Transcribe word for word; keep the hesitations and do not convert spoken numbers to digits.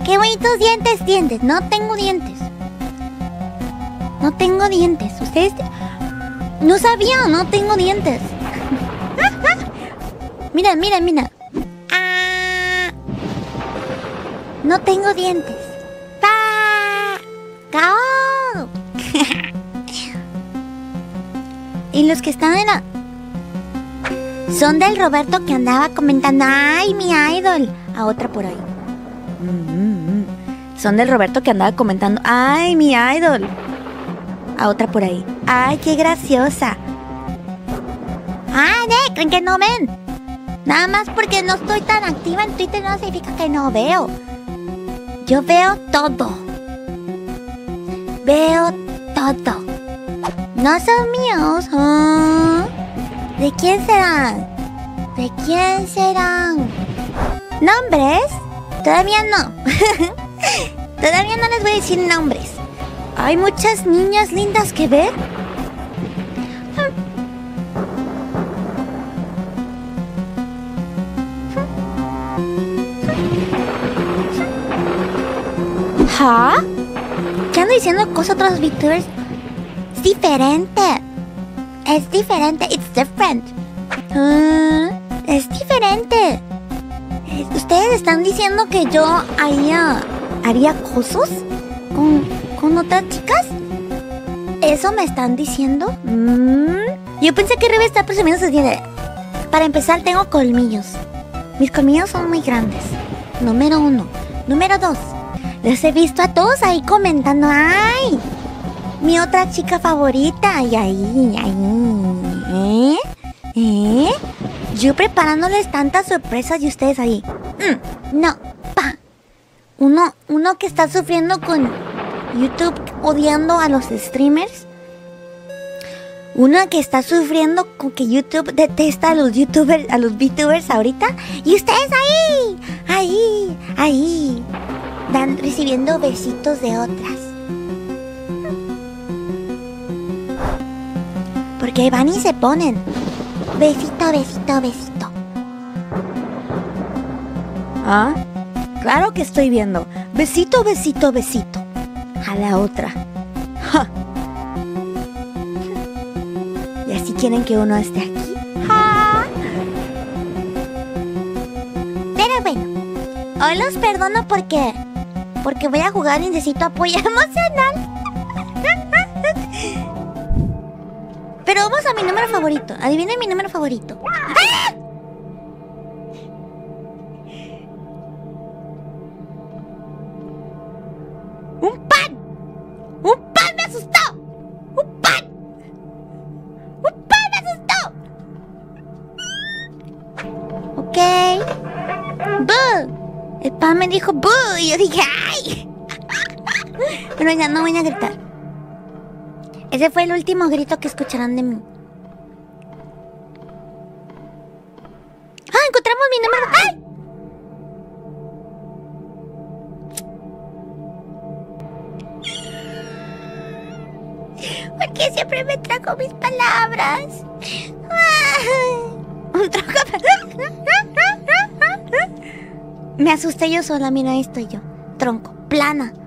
Qué bonitos dientes tienes. No tengo dientes. No tengo dientes. Ustedes... No sabía, no tengo dientes. Mira, mira, mira. Ah, no tengo dientes. Pa, cao. Y los que están en la... Son del Roberto que andaba comentando. ¡Ay, mi idol! A otra por ahí. Mm-hmm. Son del Roberto que andaba comentando. ¡Ay, mi idol! A otra por ahí. ¡Ay, qué graciosa! ¡Ah, ¿eh? ¿Creen que no ven? Nada más porque no estoy tan activa en Twitter no significa que no veo. Yo veo todo. Veo todo. No son míos. ¿Ah? ¿De quién serán? ¿De quién serán? ¿Nombres? Todavía no. Todavía no les voy a decir nombres. Hay muchas niñas lindas que ver. ¿Ah? ¿Qué ando diciendo cosas a otros VTubers? Es diferente. Es diferente. It's different. Uh, es diferente. Ustedes están diciendo que yo haría, haría cosas con, con otras chicas. ¿Eso me están diciendo? Mm. Yo pensé que Rebe está presumiendo sus dientes. Para empezar, tengo colmillos. Mis colmillos son muy grandes. Número uno. Número dos. Les he visto a todos ahí comentando. ¡Ay! Mi otra chica favorita. Y ahí, ahí. ¿Eh? ¿Eh? Yo preparándoles tantas sorpresas y ustedes ahí. Mm, no, pa. Uno, uno que está sufriendo con YouTube, odiando a los streamers. Uno que está sufriendo con que YouTube detesta a los YouTubers, a los VTubers ahorita. Y ustedes ahí, ahí, ahí. Dan, recibiendo besitos de otras. Porque van y se ponen. Besito, besito, besito. ¿Ah? Claro que estoy viendo. Besito, besito, besito. A la otra. ¡Ja! ¿Y así quieren que uno esté aquí? ¡Ja! Pero bueno, hoy los perdono porque... Porque voy a jugar y necesito apoyo emocional. Pero vamos a mi número favorito. Adivinen mi número favorito. ¡Ah! ¡Un pan! ¡Un pan me asustó! ¡Un pan! ¡Un pan me asustó! Ok. ¡Buh! El pan me dijo ¡buh! Y yo dije ¡ay! Pero ya no voy a gritar. Ese fue el último grito que escucharán de mí. ¡Ah! Encontramos mi número. ¡Ay! ¿Por qué siempre me trago mis palabras? Un troco. Me asusté yo sola, mira, ahí estoy yo. Tronco, plana.